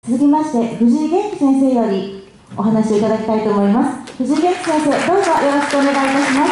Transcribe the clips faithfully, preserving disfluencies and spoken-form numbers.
続きまして藤井元気先生よりお話をいただきたいと思います。藤井元気先生、どうぞよろしくお願いいたします。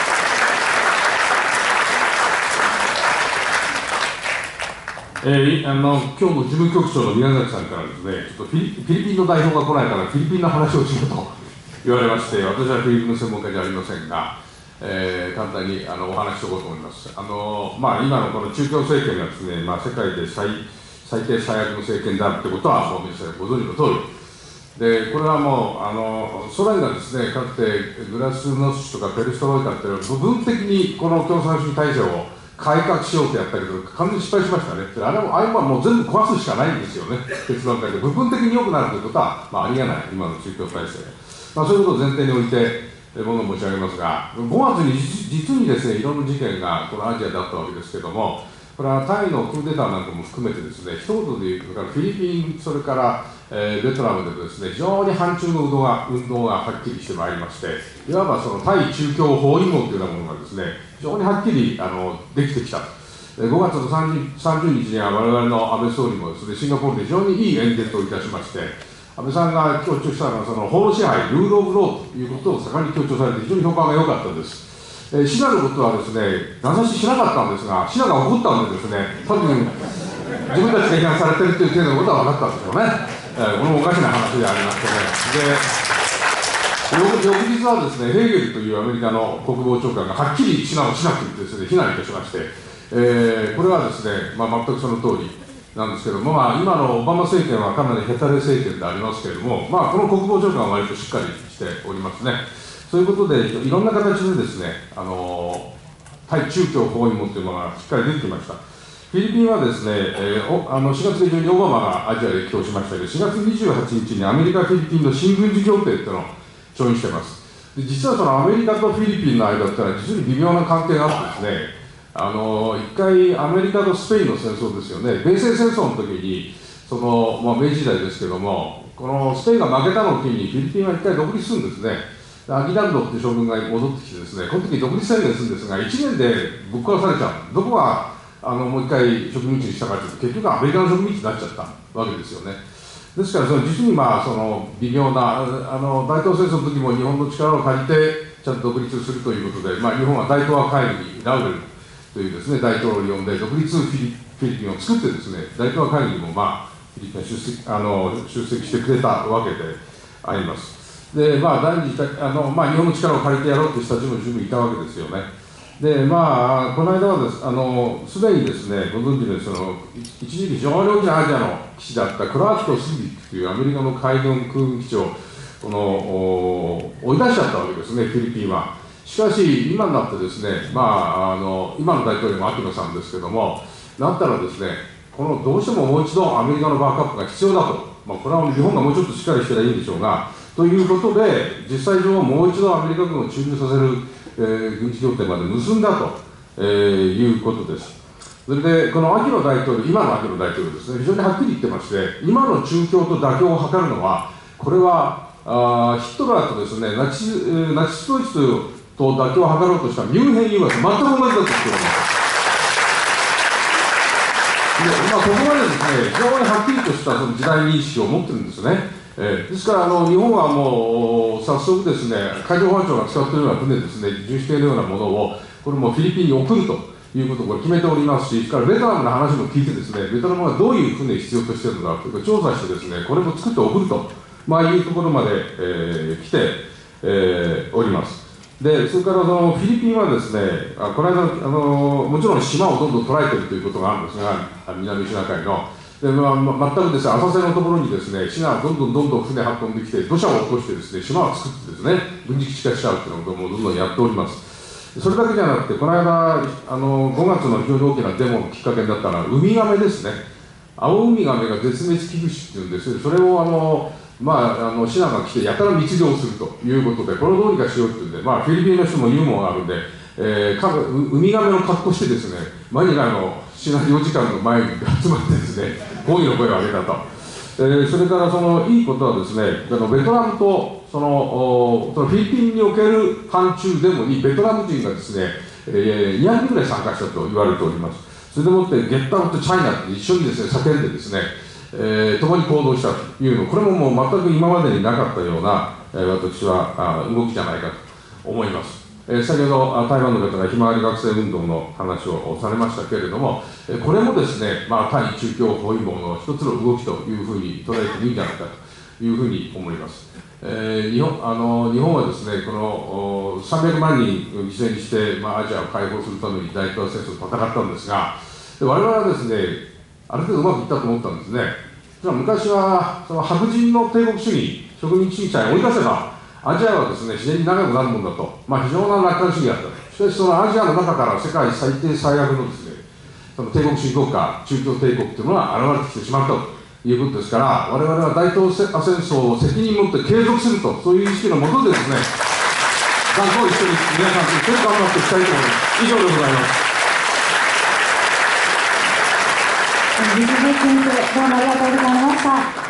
えー、あの今日の事務局長の宮崎さんからですね、ちょっとフィリ、フィリピンの代表が来ないからフィリピンの話をしようと言われまして、私はフィリピンの専門家じゃありませんが、えー、簡単にあのお話ししておこうと思います。あの、まあ、今のこの中共政権がですね、まあ、世界で 最, 最低最悪の政権であるということはもう皆さんご存知の通りで、これはもうあのソ連がですね、かつてグラスノスチとかペルストロイカっていうのは部分的にこの共産主義体制を改革しようとやったけど完全に失敗しましたね。あれもあれはもう全部壊すしかないんですよね。結論から言って部分的に良くなるということは、まあ、ありえない今の中共体制、まあ、そういうことを前提に置いてものを申し上げますが、ごがつに実にですね、いろんな事件がこのアジアであったわけですけれども、これはタイのクーデターなんかも含めてですね、一言で言うと、フィリピン、それから、えー、ベトナムでですね、非常に反中の運動が運動がはっきりしてまいりまして、いわばその対中共包囲網というようなものがですね、非常にはっきりあのできてきた。ごがつのさんじゅうにちには我々の安倍総理もですね、シンガポールで非常にいい演説をいたしまして、安倍さんが強調したのは、その法の支配、ルール・オブ・ローということを盛んに強調されて、非常に評判が良かったです。えー、シナのことはですね、名指ししなかったんですが、シナが怒ったんでですね、多分自分たちが批判されているという程度のことは分かったんですよね。えー、これもおかしな話でありましてね。で、翌日はですね、ヘーゲルというアメリカの国防長官がはっきりシナをしなくてですね、非難いたしまして、えー、これはですね、まあ、全くその通りなんですけども、まあ、今のオバマ政権はかなりヘタレ政権でありますけれども、まあ、この国防長官は割としっかりしておりますね。そういうことで、いろんな形でですね、あの対中共包囲網というものがしっかり出てきました。フィリピンはですね、えー、あのしがつ下旬にオバマがアジアで歴訪しましたけど、しがつにじゅうはちにちにアメリカ、フィリピンの新軍事協定というのを調印しています。で、実はそのアメリカとフィリピンの間というのは、実に微妙な関係があってですね、あの一回、アメリカとスペインの戦争ですよね、米西戦争の時に、そのまあ、明治時代ですけども、このスペインが負けたのを機に、フィリピンは一回独立するんですね。アギラルドっていう将軍が戻ってきてですね、この時独立宣言するんですが、いちねんでぶっ壊されちゃう。どこがあのもう一回植民地にしたかというと、結局アメリカの植民地になっちゃったわけですよね。ですから、その実にまあその微妙な、あの大東戦争の時も日本の力を借りて、ちゃんと独立するということで、まあ、日本は大東亜会議にラウレルというですね、大統領を呼んで、独立フィリ、フィリピンを作ってですね、大東亜会議にもまあ、フィリピンは出席、あの出席してくれたわけであります。で、まあ、第二次あの、まあ、日本の力を借りてやろうという人たちも十分いたわけですよね。で、まあ、この間はです、あの、すでにですね、ご存知の、その、一時期非常に大きなアジアの基地だったクラークとスビックというアメリカの海軍空軍基地を、この、追い出しちゃったわけですね、フィリピンは。しかし、今になってですね、まあ、あの、今の大統領も秋野さんですけども、なったらですね、この、どうしてももう一度アメリカのバックアップが必要だと。まあ、これは日本がもうちょっとしっかりしたらいいんでしょうが、ということで、実際上、もう一度アメリカ軍を駐留させる、えー、軍事協定まで結んだと、えー、いうことです。それで、この秋野大統領、今の秋野大統領ですね、非常にはっきり言ってまして、今の中共と妥協を図るのは、これはあヒットラーとですね、ナチス、ナチスドイツと妥協を図ろうとしたミュンヘン誘惑、全く同じだと言っております。で、まあ、ここまでですね、非常にはっきりとしたその時代認識を持ってるんですね。えー、ですからあの、日本はもう早速ですね、海上保安庁が使っているような船ですね、巡視艇のようなものを、これもフィリピンに送るということをこれ決めておりますし、それからベトナムの話も聞いてですね、ベトナムがどういう船を必要としているのかというか、調査してですね、これも作って送ると、まあ、いうところまで、えー、来て、えー、おります。で、それからそのフィリピンはですね、あこの間あの、もちろん島をどんどん捉えているということがあるんですが、南シナ海の。でまあ、全くですね、浅瀬のところにですね、シナがどんどんどんどん船運んできて、土砂を落としてですね、島を作ってですね、軍事基地化しちゃうというのをどんどんやっております。それだけじゃなくて、この間、あのごがつの非常に大きなデモのきっかけになったのは、ウミガメですね。青ウミガメが絶滅危惧種っていうんです。それをあの、まあ、あのシナが来て、やたら密漁するということで、これをどうにかしようっていうんで、まあ、フィリピンの人もユーモアがあるんで、えー、ウミガメの格好してですね、マニラのシナ領事館の前に集まってですね、抗議の声を上げたと。えー、それからそのいいことはですね、あのベトナムとそのそのフィリピンにおける反中デモにベトナム人がですね、えー、にひゃくにんぐらい参加したと言われております。それでもって、ゲットアウトチャイナって一緒にですね、叫んでですね、 えー、共に行動したというの、これももう全く今までになかったような、えー、私はあ動きじゃないかと思います。えー、先ほど台湾の方がひまわり学生運動の話をされましたけれども、えー、これもですね、まあ、対中共包囲網の一つの動きというふうに捉えてもいいんじゃないかというふうに思います。えー、日本あの日本はですね、このさんびゃくまんにん犠牲にして、まあ、アジアを解放するために大東亜戦争を戦ったんですが、我々はですね、ある程度うまくいったと思ったんですね。昔はその白人の帝国主義、植民地主義さえ追い出せば、アジアはですね、自然に長くなるものだと、まあ、非常な楽観主義だった。しかし、そのアジアの中から世界最低最悪のですね、その帝国主義国家、中共帝国というのが現れてきてしまったということですから、我々は大東亜戦争を責任持って継続すると、そういう意識のもとでですね、頑固を一緒に皆さんと一緒に頑張っていきたいと思います。以上でございます。 水木先生、どうもありがとうございました。